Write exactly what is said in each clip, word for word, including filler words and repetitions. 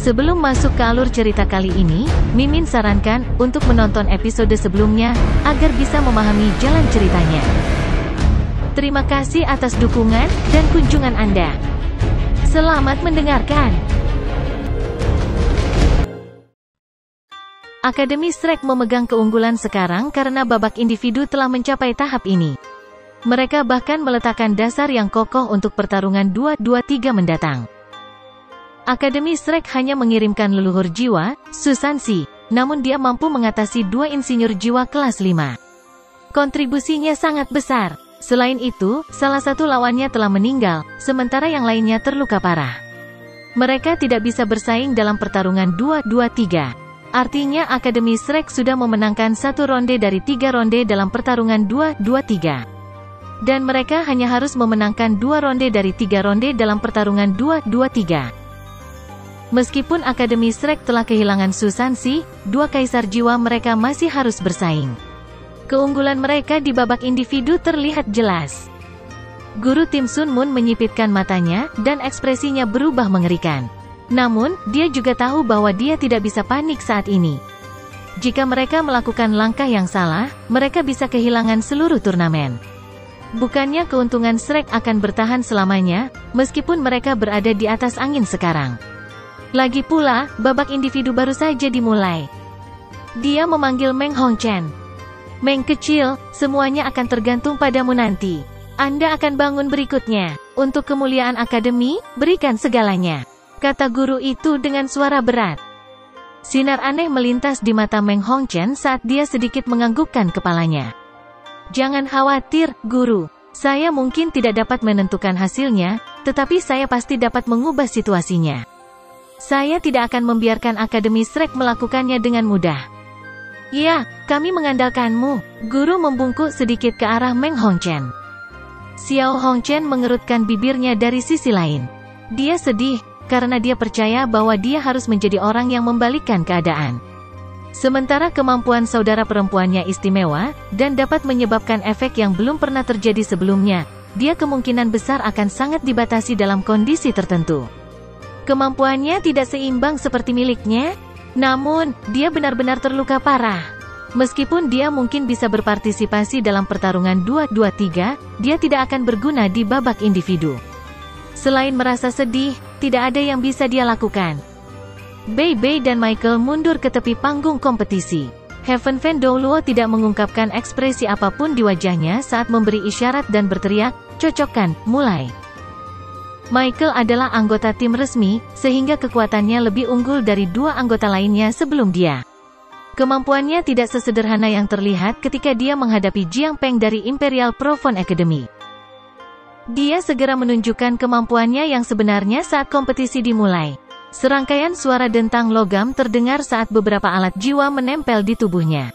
Sebelum masuk ke alur cerita kali ini, Mimin sarankan untuk menonton episode sebelumnya, agar bisa memahami jalan ceritanya. Terima kasih atas dukungan dan kunjungan Anda. Selamat mendengarkan. Akademi Shrek memegang keunggulan sekarang karena babak individu telah mencapai tahap ini. Mereka bahkan meletakkan dasar yang kokoh untuk pertarungan dua dua tiga mendatang. Akademi Shrek hanya mengirimkan leluhur jiwa, Susansi, namun dia mampu mengatasi dua insinyur jiwa kelas lima. Kontribusinya sangat besar. Selain itu, salah satu lawannya telah meninggal, sementara yang lainnya terluka parah. Mereka tidak bisa bersaing dalam pertarungan dua dua tiga. Artinya Akademi Shrek sudah memenangkan satu ronde dari tiga ronde dalam pertarungan dua dua tiga. Dan mereka hanya harus memenangkan dua ronde dari tiga ronde dalam pertarungan dua dua tiga. Meskipun Akademi Shrek telah kehilangan Susansi, dua kaisar jiwa mereka masih harus bersaing. Keunggulan mereka di babak individu terlihat jelas. Guru tim Sun Moon menyipitkan matanya, dan ekspresinya berubah mengerikan. Namun, dia juga tahu bahwa dia tidak bisa panik saat ini. Jika mereka melakukan langkah yang salah, mereka bisa kehilangan seluruh turnamen. Bukannya keuntungan Shrek akan bertahan selamanya, meskipun mereka berada di atas angin sekarang. Lagi pula, babak individu baru saja dimulai. Dia memanggil Meng Hongchen. Meng kecil, semuanya akan tergantung padamu nanti. Anda akan bangun berikutnya. Untuk kemuliaan akademi, berikan segalanya, kata guru itu dengan suara berat. Sinar aneh melintas di mata Meng Hongchen saat dia sedikit menganggukkan kepalanya. Jangan khawatir, guru. Saya mungkin tidak dapat menentukan hasilnya, tetapi saya pasti dapat mengubah situasinya. Saya tidak akan membiarkan Akademi Shrek melakukannya dengan mudah. Ya, kami mengandalkanmu. Guru membungkuk sedikit ke arah Meng Hongchen. Xiao Hongchen mengerutkan bibirnya dari sisi lain. Dia sedih, karena dia percaya bahwa dia harus menjadi orang yang membalikkan keadaan. Sementara kemampuan saudara perempuannya istimewa, dan dapat menyebabkan efek yang belum pernah terjadi sebelumnya, dia kemungkinan besar akan sangat dibatasi dalam kondisi tertentu. Kemampuannya tidak seimbang seperti miliknya, namun, dia benar-benar terluka parah. Meskipun dia mungkin bisa berpartisipasi dalam pertarungan dua dua tiga, dia tidak akan berguna di babak individu. Selain merasa sedih, tidak ada yang bisa dia lakukan. Bei Bei dan Michael mundur ke tepi panggung kompetisi. Heaven Fan Douluo tidak mengungkapkan ekspresi apapun di wajahnya saat memberi isyarat dan berteriak, "Cocokkan, mulai." Michael adalah anggota tim resmi, sehingga kekuatannya lebih unggul dari dua anggota lainnya sebelum dia. Kemampuannya tidak sesederhana yang terlihat ketika dia menghadapi Jiang Peng dari Imperial Profon Academy. Dia segera menunjukkan kemampuannya yang sebenarnya saat kompetisi dimulai. Serangkaian suara dentang logam terdengar saat beberapa alat jiwa menempel di tubuhnya.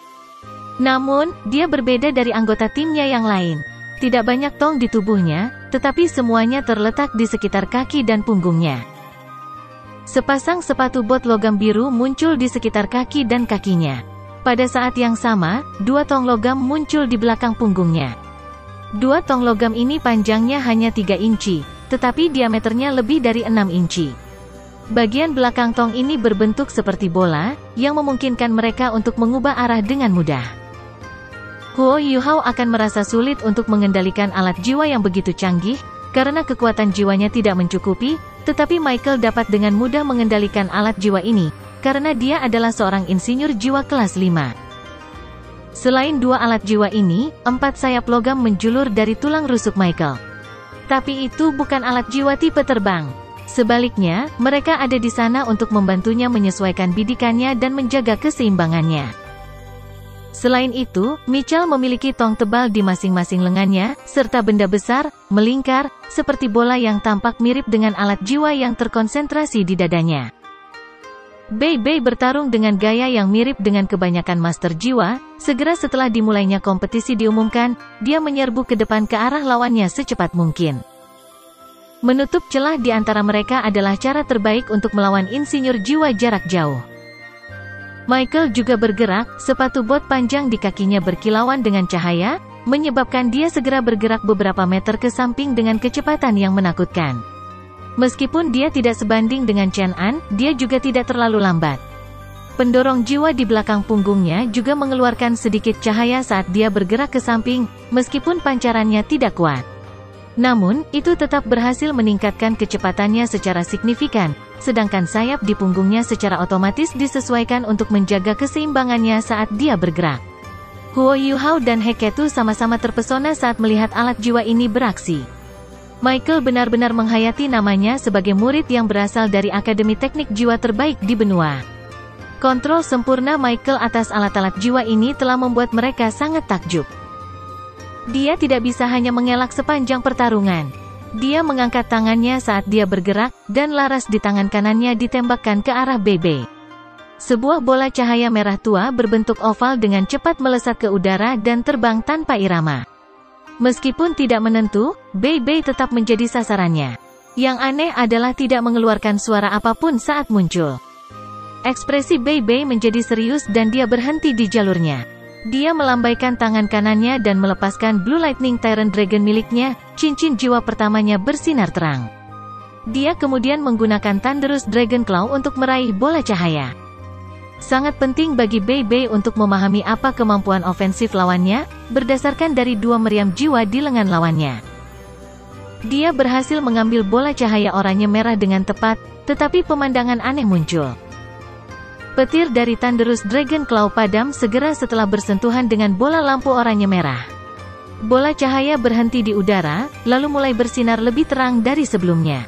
Namun, dia berbeda dari anggota timnya yang lain. Tidak banyak tong di tubuhnya, tetapi semuanya terletak di sekitar kaki dan punggungnya. Sepasang sepatu bot logam biru muncul di sekitar kaki dan kakinya. Pada saat yang sama, dua tong logam muncul di belakang punggungnya. Dua tong logam ini panjangnya hanya tiga inci, tetapi diameternya lebih dari enam inci. Bagian belakang tong ini berbentuk seperti bola, yang memungkinkan mereka untuk mengubah arah dengan mudah. Huo Yuhao akan merasa sulit untuk mengendalikan alat jiwa yang begitu canggih, karena kekuatan jiwanya tidak mencukupi, tetapi Michael dapat dengan mudah mengendalikan alat jiwa ini, karena dia adalah seorang insinyur jiwa kelas lima. Selain dua alat jiwa ini, empat sayap logam menjulur dari tulang rusuk Michael. Tapi itu bukan alat jiwa tipe terbang. Sebaliknya, mereka ada di sana untuk membantunya menyesuaikan bidikannya dan menjaga keseimbangannya. Selain itu, Mitchell memiliki tong tebal di masing-masing lengannya, serta benda besar, melingkar, seperti bola yang tampak mirip dengan alat jiwa yang terkonsentrasi di dadanya. Bei Bei bertarung dengan gaya yang mirip dengan kebanyakan master jiwa. Segera setelah dimulainya kompetisi diumumkan, dia menyerbu ke depan ke arah lawannya secepat mungkin. Menutup celah di antara mereka adalah cara terbaik untuk melawan insinyur jiwa jarak jauh. Michael juga bergerak, sepatu bot panjang di kakinya berkilauan dengan cahaya, menyebabkan dia segera bergerak beberapa meter ke samping dengan kecepatan yang menakutkan. Meskipun dia tidak sebanding dengan Chen An, dia juga tidak terlalu lambat. Pendorong jiwa di belakang punggungnya juga mengeluarkan sedikit cahaya saat dia bergerak ke samping, meskipun pancarannya tidak kuat. Namun, itu tetap berhasil meningkatkan kecepatannya secara signifikan, sedangkan sayap di punggungnya secara otomatis disesuaikan untuk menjaga keseimbangannya saat dia bergerak. Huo Yuhao dan Heketu sama-sama terpesona saat melihat alat jiwa ini beraksi. Michael benar-benar menghayati namanya sebagai murid yang berasal dari Akademi Teknik Jiwa terbaik di benua. Kontrol sempurna Michael atas alat-alat jiwa ini telah membuat mereka sangat takjub. Dia tidak bisa hanya mengelak sepanjang pertarungan. Dia mengangkat tangannya saat dia bergerak, dan laras di tangan kanannya ditembakkan ke arah B B. Sebuah bola cahaya merah tua berbentuk oval dengan cepat melesat ke udara dan terbang tanpa irama. Meskipun tidak menentu, B B tetap menjadi sasarannya. Yang aneh adalah tidak mengeluarkan suara apapun saat muncul. Ekspresi B B menjadi serius dan dia berhenti di jalurnya. Dia melambaikan tangan kanannya dan melepaskan Blue Lightning Tyrant Dragon miliknya, cincin jiwa pertamanya bersinar terang. Dia kemudian menggunakan Thunderous Dragon Claw untuk meraih bola cahaya. Sangat penting bagi B B untuk memahami apa kemampuan ofensif lawannya, berdasarkan dari dua meriam jiwa di lengan lawannya. Dia berhasil mengambil bola cahaya oranye merah dengan tepat, tetapi pemandangan aneh muncul. Petir dari Thunderous Dragon Claw padam segera setelah bersentuhan dengan bola lampu oranye merah. Bola cahaya berhenti di udara, lalu mulai bersinar lebih terang dari sebelumnya.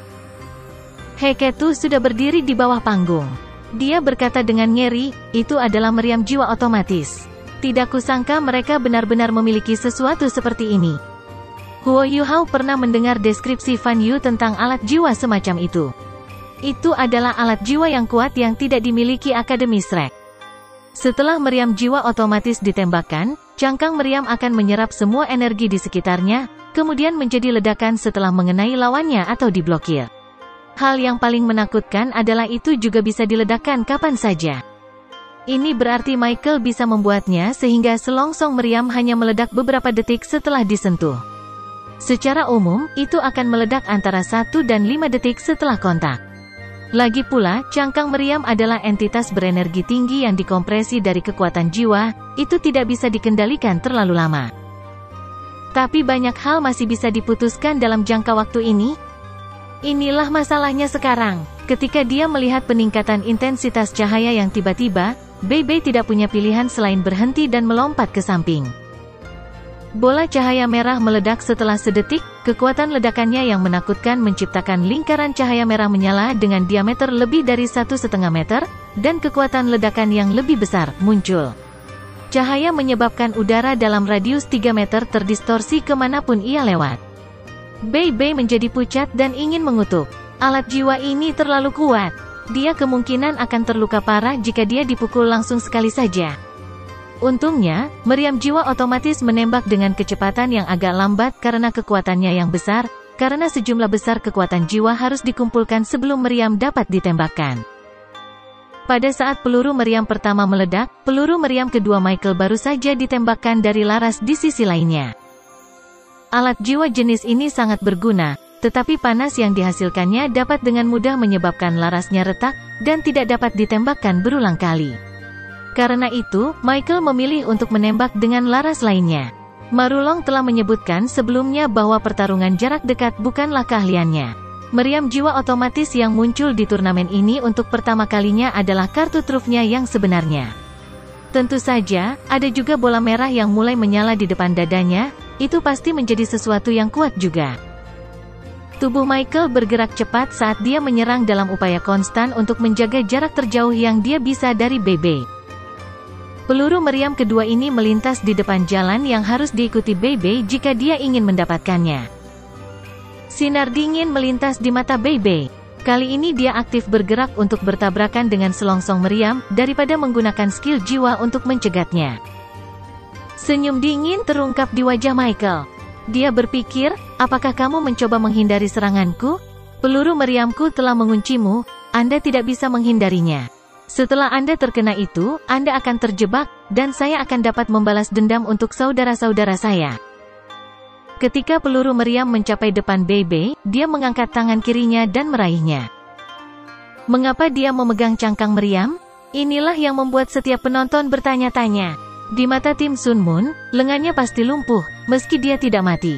Heketu sudah berdiri di bawah panggung. Dia berkata dengan ngeri, itu adalah meriam jiwa otomatis. Tidak kusangka mereka benar-benar memiliki sesuatu seperti ini. Huo Yuhao pernah mendengar deskripsi Fan Yu tentang alat jiwa semacam itu. Itu adalah alat jiwa yang kuat yang tidak dimiliki Akademi Shrek. Setelah meriam jiwa otomatis ditembakkan, cangkang meriam akan menyerap semua energi di sekitarnya, kemudian menjadi ledakan setelah mengenai lawannya atau diblokir. Hal yang paling menakutkan adalah itu juga bisa diledakkan kapan saja. Ini berarti Michael bisa membuatnya sehingga selongsong meriam hanya meledak beberapa detik setelah disentuh. Secara umum, itu akan meledak antara satu dan lima detik setelah kontak. Lagi pula, cangkang meriam adalah entitas berenergi tinggi yang dikompresi dari kekuatan jiwa, itu tidak bisa dikendalikan terlalu lama. Tapi banyak hal masih bisa diputuskan dalam jangka waktu ini. Inilah masalahnya sekarang. Ketika dia melihat peningkatan intensitas cahaya yang tiba-tiba, B B tidak punya pilihan selain berhenti dan melompat ke samping. Bola cahaya merah meledak setelah sedetik, kekuatan ledakannya yang menakutkan menciptakan lingkaran cahaya merah menyala dengan diameter lebih dari satu setengah meter, dan kekuatan ledakan yang lebih besar muncul. Cahaya menyebabkan udara dalam radius tiga meter terdistorsi kemanapun ia lewat. B B menjadi pucat dan ingin mengutuk. Alat jiwa ini terlalu kuat. Dia kemungkinan akan terluka parah jika dia dipukul langsung sekali saja. Untungnya, meriam jiwa otomatis menembak dengan kecepatan yang agak lambat karena kekuatannya yang besar, karena sejumlah besar kekuatan jiwa harus dikumpulkan sebelum meriam dapat ditembakkan. Pada saat peluru meriam pertama meledak, peluru meriam kedua Michael baru saja ditembakkan dari laras di sisi lainnya. Alat jiwa jenis ini sangat berguna, tetapi panas yang dihasilkannya dapat dengan mudah menyebabkan larasnya retak, dan tidak dapat ditembakkan berulang kali. Karena itu, Michael memilih untuk menembak dengan laras lainnya. Marulong telah menyebutkan sebelumnya bahwa pertarungan jarak dekat bukanlah keahliannya. Meriam jiwa otomatis yang muncul di turnamen ini untuk pertama kalinya adalah kartu trufnya yang sebenarnya. Tentu saja, ada juga bola merah yang mulai menyala di depan dadanya, itu pasti menjadi sesuatu yang kuat juga. Tubuh Michael bergerak cepat saat dia menyerang dalam upaya konstan untuk menjaga jarak terjauh yang dia bisa dari B B. Peluru meriam kedua ini melintas di depan jalan yang harus diikuti B B jika dia ingin mendapatkannya. Sinar dingin melintas di mata B B. Kali ini dia aktif bergerak untuk bertabrakan dengan selongsong meriam, daripada menggunakan skill jiwa untuk mencegatnya. Senyum dingin terungkap di wajah Michael. Dia berpikir, apakah kamu mencoba menghindari seranganku? Peluru meriamku telah menguncimu, Anda tidak bisa menghindarinya. Setelah Anda terkena itu, Anda akan terjebak, dan saya akan dapat membalas dendam untuk saudara-saudara saya. Ketika peluru meriam mencapai depan Bei Bei, dia mengangkat tangan kirinya dan meraihnya. Mengapa dia memegang cangkang meriam? Inilah yang membuat setiap penonton bertanya-tanya. Di mata tim Sun Moon, lengannya pasti lumpuh, meski dia tidak mati.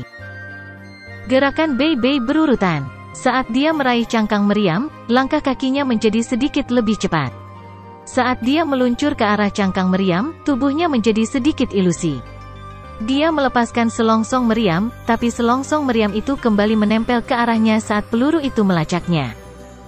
Gerakan Bei Bei berurutan. Saat dia meraih cangkang meriam, langkah kakinya menjadi sedikit lebih cepat. Saat dia meluncur ke arah cangkang meriam, tubuhnya menjadi sedikit ilusi. Dia melepaskan selongsong meriam, tapi selongsong meriam itu kembali menempel ke arahnya saat peluru itu melacaknya.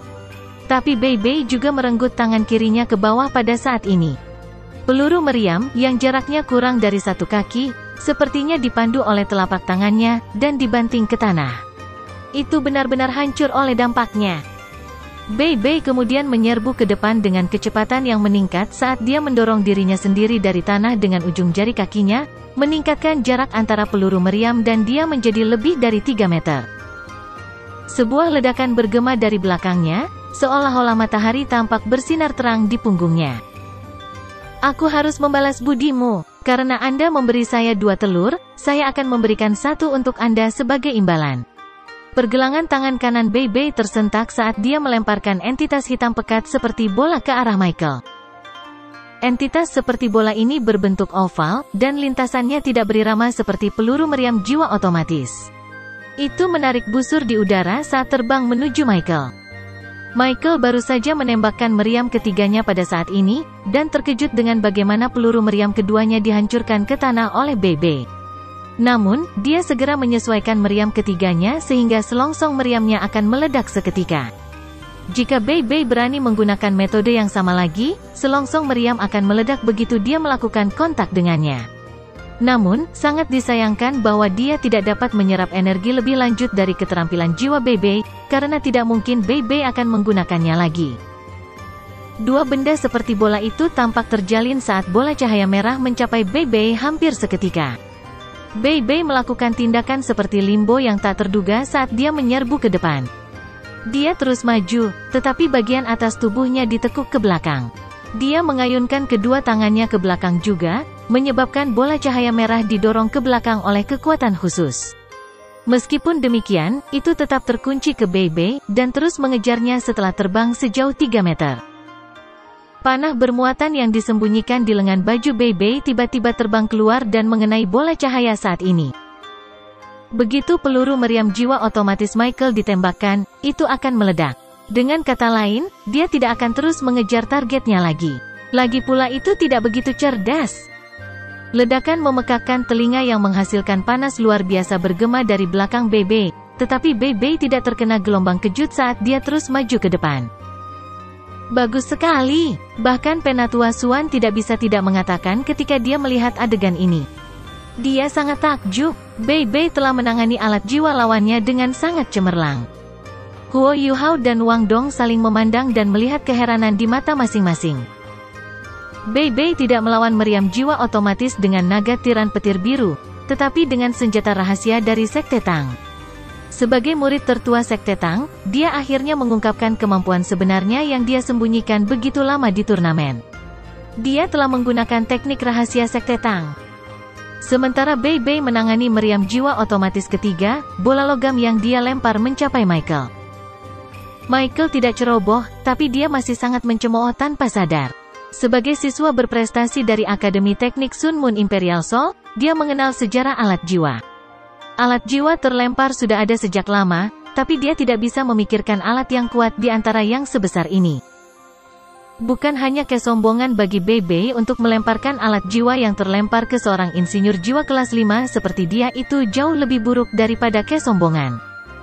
Tapi Bei Bei juga merenggut tangan kirinya ke bawah pada saat ini. Peluru meriam, yang jaraknya kurang dari satu kaki, sepertinya dipandu oleh telapak tangannya, dan dibanting ke tanah. Itu benar-benar hancur oleh dampaknya. Bei Bei kemudian menyerbu ke depan dengan kecepatan yang meningkat saat dia mendorong dirinya sendiri dari tanah dengan ujung jari kakinya, meningkatkan jarak antara peluru meriam dan dia menjadi lebih dari tiga meter. Sebuah ledakan bergema dari belakangnya, seolah-olah matahari tampak bersinar terang di punggungnya. Aku harus membalas budimu, karena Anda memberi saya dua telur, saya akan memberikan satu untuk Anda sebagai imbalan. Pergelangan tangan kanan Bei Bei tersentak saat dia melemparkan entitas hitam pekat seperti bola ke arah Michael. Entitas seperti bola ini berbentuk oval, dan lintasannya tidak berirama seperti peluru meriam jiwa otomatis. Itu menarik busur di udara saat terbang menuju Michael. Michael baru saja menembakkan meriam ketiganya pada saat ini, dan terkejut dengan bagaimana peluru meriam keduanya dihancurkan ke tanah oleh Bei Bei. Namun, dia segera menyesuaikan meriam ketiganya sehingga selongsong meriamnya akan meledak seketika. Jika Bei Bei berani menggunakan metode yang sama lagi, selongsong meriam akan meledak begitu dia melakukan kontak dengannya. Namun, sangat disayangkan bahwa dia tidak dapat menyerap energi lebih lanjut dari keterampilan jiwa Bei Bei, karena tidak mungkin Bei Bei akan menggunakannya lagi. Dua benda seperti bola itu tampak terjalin saat bola cahaya merah mencapai Bei Bei hampir seketika. Bei Bei melakukan tindakan seperti limbo yang tak terduga saat dia menyerbu ke depan. Dia terus maju, tetapi bagian atas tubuhnya ditekuk ke belakang. Dia mengayunkan kedua tangannya ke belakang juga, menyebabkan bola cahaya merah didorong ke belakang oleh kekuatan khusus. Meskipun demikian, itu tetap terkunci ke Bei Bei, dan terus mengejarnya setelah terbang sejauh tiga meter. Panah bermuatan yang disembunyikan di lengan baju Bei Bei tiba-tiba terbang keluar dan mengenai bola cahaya saat ini. Begitu peluru meriam jiwa otomatis Michael ditembakkan, itu akan meledak. Dengan kata lain, dia tidak akan terus mengejar targetnya lagi. Lagi pula itu tidak begitu cerdas. Ledakan memekakkan telinga yang menghasilkan panas luar biasa bergema dari belakang Bei Bei, tetapi Bei Bei tidak terkena gelombang kejut saat dia terus maju ke depan. Bagus sekali, bahkan Penatua Suan tidak bisa tidak mengatakan ketika dia melihat adegan ini. Dia sangat takjub, Bei Bei telah menangani alat jiwa lawannya dengan sangat cemerlang. Huo Yuhao dan Wang Dong saling memandang dan melihat keheranan di mata masing-masing. Bei Bei tidak melawan meriam jiwa otomatis dengan naga tiran petir biru, tetapi dengan senjata rahasia dari Sekte Tang. Sebagai murid tertua Sekte Tang, dia akhirnya mengungkapkan kemampuan sebenarnya yang dia sembunyikan begitu lama di turnamen. Dia telah menggunakan teknik rahasia Sekte Tang. Sementara Bei Bei menangani meriam jiwa otomatis ketiga, bola logam yang dia lempar mencapai Michael. Michael tidak ceroboh, tapi dia masih sangat mencemooh tanpa sadar. Sebagai siswa berprestasi dari Akademi Teknik Sun Moon Imperial Soul, dia mengenal sejarah alat jiwa. Alat jiwa terlempar sudah ada sejak lama, tapi dia tidak bisa memikirkan alat yang kuat di antara yang sebesar ini. Bukan hanya kesombongan bagi Bei Bei untuk melemparkan alat jiwa yang terlempar ke seorang insinyur jiwa kelas lima seperti dia itu jauh lebih buruk daripada kesombongan.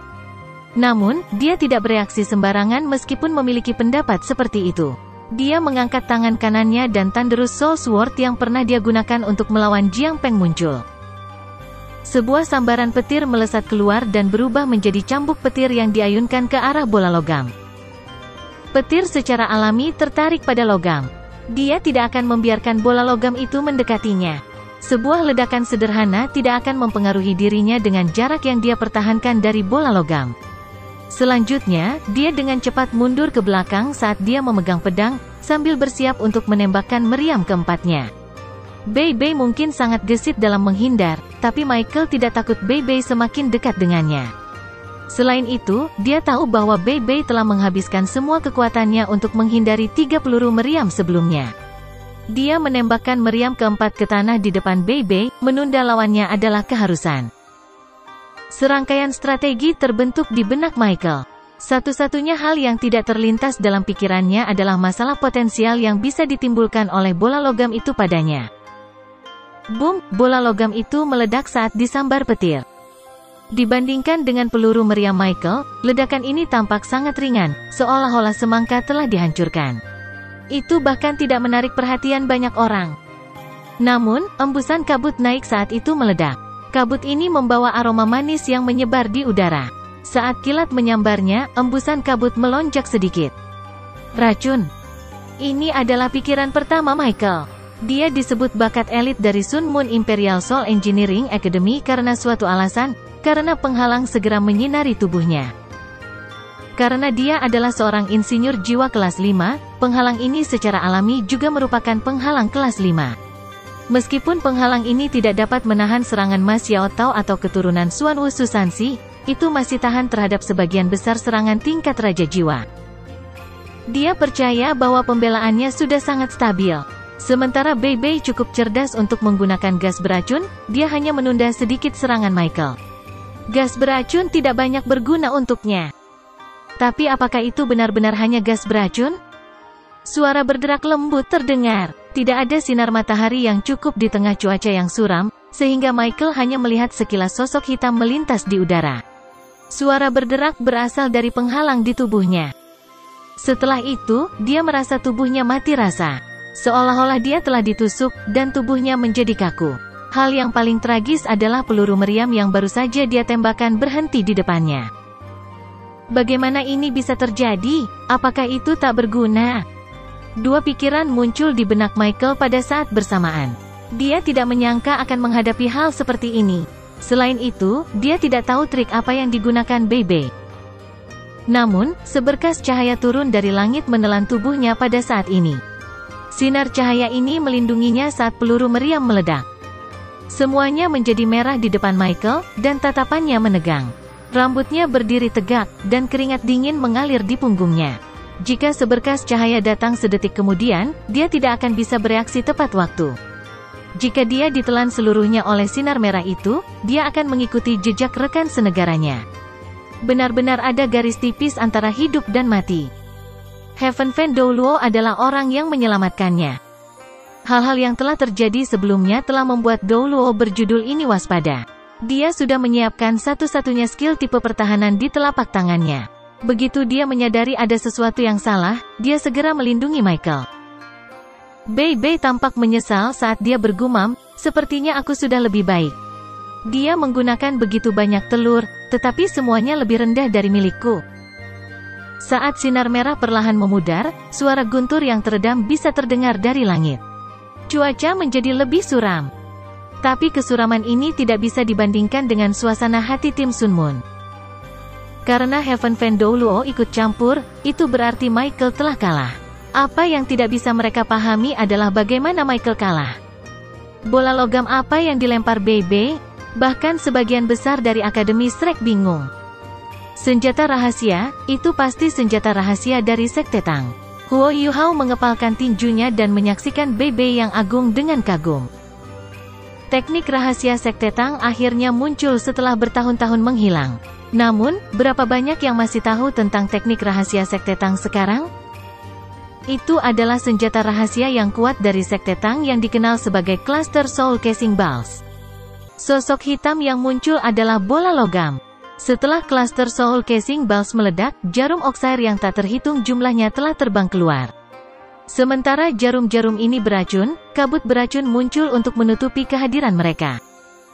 Namun, dia tidak bereaksi sembarangan meskipun memiliki pendapat seperti itu. Dia mengangkat tangan kanannya dan Thunderous Soul Sword yang pernah dia gunakan untuk melawan Jiang Peng muncul. Sebuah sambaran petir melesat keluar dan berubah menjadi cambuk petir yang diayunkan ke arah bola logam. Petir secara alami tertarik pada logam. Dia tidak akan membiarkan bola logam itu mendekatinya. Sebuah ledakan sederhana tidak akan mempengaruhi dirinya dengan jarak yang dia pertahankan dari bola logam. Selanjutnya, dia dengan cepat mundur ke belakang saat dia memegang pedang, sambil bersiap untuk menembakkan meriam keempatnya. Bei Bei mungkin sangat gesit dalam menghindar, tapi Michael tidak takut Bei Bei semakin dekat dengannya. Selain itu, dia tahu bahwa Bei Bei telah menghabiskan semua kekuatannya untuk menghindari tiga peluru meriam sebelumnya. Dia menembakkan meriam keempat ke tanah di depan Bei Bei, menunda lawannya adalah keharusan. Serangkaian strategi terbentuk di benak Michael. Satu-satunya hal yang tidak terlintas dalam pikirannya adalah masalah potensial yang bisa ditimbulkan oleh bola logam itu padanya. Boom, bola logam itu meledak saat disambar petir. Dibandingkan dengan peluru meriam Michael, ledakan ini tampak sangat ringan, seolah-olah semangka telah dihancurkan. Itu bahkan tidak menarik perhatian banyak orang. Namun, embusan kabut naik saat itu meledak. Kabut ini membawa aroma manis yang menyebar di udara. Saat kilat menyambarnya, embusan kabut melonjak sedikit. Racun. Ini adalah pikiran pertama Michael. Dia disebut bakat elit dari Sun Moon Imperial Soul Engineering Academy karena suatu alasan, karena penghalang segera menyinari tubuhnya. Karena dia adalah seorang insinyur jiwa kelas lima, penghalang ini secara alami juga merupakan penghalang kelas lima. Meskipun penghalang ini tidak dapat menahan serangan Ma Xiao Tao atau keturunan Xuan Wu Susansi, itu masih tahan terhadap sebagian besar serangan tingkat Raja Jiwa. Dia percaya bahwa pembelaannya sudah sangat stabil. Sementara Bei Bei cukup cerdas untuk menggunakan gas beracun, dia hanya menunda sedikit serangan Michael. Gas beracun tidak banyak berguna untuknya. Tapi apakah itu benar-benar hanya gas beracun? Suara berderak lembut terdengar. Tidak ada sinar matahari yang cukup di tengah cuaca yang suram, sehingga Michael hanya melihat sekilas sosok hitam melintas di udara. Suara berderak berasal dari penghalang di tubuhnya. Setelah itu, dia merasa tubuhnya mati rasa. Seolah-olah dia telah ditusuk, dan tubuhnya menjadi kaku. Hal yang paling tragis adalah peluru meriam yang baru saja dia tembakan berhenti di depannya. Bagaimana ini bisa terjadi? Apakah itu tak berguna? Dua pikiran muncul di benak Michael pada saat bersamaan. Dia tidak menyangka akan menghadapi hal seperti ini. Selain itu, dia tidak tahu trik apa yang digunakan Bei Bei. Namun, seberkas cahaya turun dari langit menelan tubuhnya pada saat ini. Sinar cahaya ini melindunginya saat peluru meriam meledak. Semuanya menjadi merah di depan Michael, dan tatapannya menegang. Rambutnya berdiri tegak, dan keringat dingin mengalir di punggungnya. Jika seberkas cahaya datang sedetik kemudian, dia tidak akan bisa bereaksi tepat waktu. Jika dia ditelan seluruhnya oleh sinar merah itu, dia akan mengikuti jejak rekan senegaranya. Benar-benar ada garis tipis antara hidup dan mati. Heaven Fan Douluo adalah orang yang menyelamatkannya. Hal-hal yang telah terjadi sebelumnya telah membuat Douluo berjudul ini waspada. Dia sudah menyiapkan satu-satunya skill tipe pertahanan di telapak tangannya. Begitu dia menyadari ada sesuatu yang salah, dia segera melindungi Michael. Bei Bei tampak menyesal saat dia bergumam, sepertinya aku sudah lebih baik. Dia menggunakan begitu banyak telur, tetapi semuanya lebih rendah dari milikku. Saat sinar merah perlahan memudar, suara guntur yang teredam bisa terdengar dari langit. Cuaca menjadi lebih suram. Tapi kesuraman ini tidak bisa dibandingkan dengan suasana hati tim Sun Moon. Karena Heaven Fan Douluo ikut campur, itu berarti Michael telah kalah. Apa yang tidak bisa mereka pahami adalah bagaimana Michael kalah. Bola logam apa yang dilempar Bei Bei? Bahkan sebagian besar dari Akademi Shrek bingung. Senjata rahasia, itu pasti senjata rahasia dari Sekte Tang. Huo Yuhao mengepalkan tinjunya dan menyaksikan Bei Bei yang agung dengan kagum. Teknik rahasia Sekte Tang akhirnya muncul setelah bertahun-tahun menghilang. Namun, berapa banyak yang masih tahu tentang teknik rahasia Sekte Tang sekarang? Itu adalah senjata rahasia yang kuat dari Sekte Tang yang dikenal sebagai Cluster Soul Casing Balls. Sosok hitam yang muncul adalah bola logam. Setelah Cluster Soul Casing Balls meledak, jarum oxire yang tak terhitung jumlahnya telah terbang keluar. Sementara jarum-jarum ini beracun, kabut beracun muncul untuk menutupi kehadiran mereka.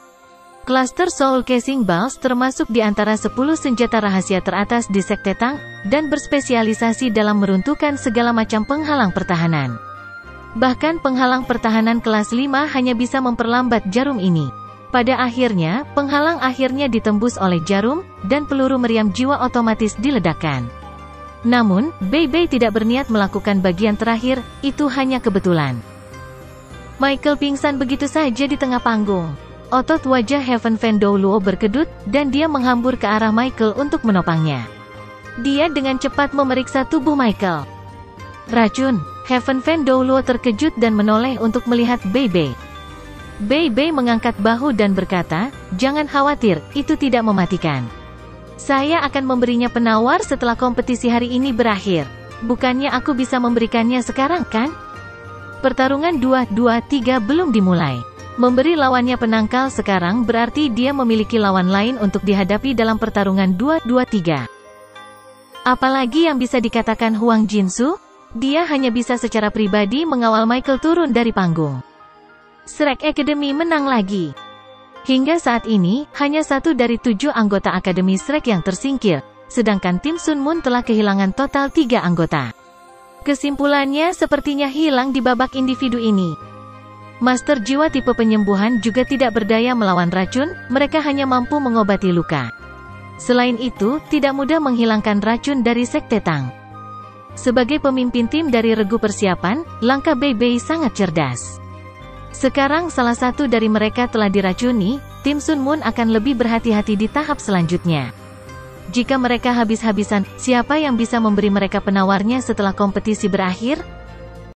Cluster Soul Casing Balls termasuk di antara sepuluh senjata rahasia teratas di Sekte Tang, dan berspesialisasi dalam meruntuhkan segala macam penghalang pertahanan. Bahkan penghalang pertahanan kelas lima hanya bisa memperlambat jarum ini. Pada akhirnya, penghalang akhirnya ditembus oleh jarum, dan peluru meriam jiwa otomatis diledakkan. Namun, Bei Bei tidak berniat melakukan bagian terakhir, itu hanya kebetulan. Michael pingsan begitu saja di tengah panggung. Otot wajah Heaven Fan Douluo berkedut, dan dia menghambur ke arah Michael untuk menopangnya. Dia dengan cepat memeriksa tubuh Michael. Racun. Heaven Fan Douluo terkejut dan menoleh untuk melihat Bei Bei. Bei Bei mengangkat bahu dan berkata, "Jangan khawatir, itu tidak mematikan. Saya akan memberinya penawar setelah kompetisi hari ini berakhir. Bukannya aku bisa memberikannya sekarang, kan?" Pertarungan dua dua tiga belum dimulai. Memberi lawannya penangkal sekarang berarti dia memiliki lawan lain untuk dihadapi dalam pertarungan dua dua tiga. Apalagi yang bisa dikatakan Huang Jinsu? Dia hanya bisa secara pribadi mengawal Michael turun dari panggung. Shrek Academy menang lagi. Hingga saat ini, hanya satu dari tujuh anggota Akademi Shrek yang tersingkir, sedangkan tim Sun Moon telah kehilangan total tiga anggota. Kesimpulannya sepertinya hilang di babak individu ini. Master jiwa tipe penyembuhan juga tidak berdaya melawan racun, mereka hanya mampu mengobati luka. Selain itu, tidak mudah menghilangkan racun dari Sekte Tang. Sebagai pemimpin tim dari regu persiapan, langkah Bei Bei sangat cerdas. Sekarang salah satu dari mereka telah diracuni, tim Sun Moon akan lebih berhati-hati di tahap selanjutnya. Jika mereka habis-habisan, siapa yang bisa memberi mereka penawarnya setelah kompetisi berakhir?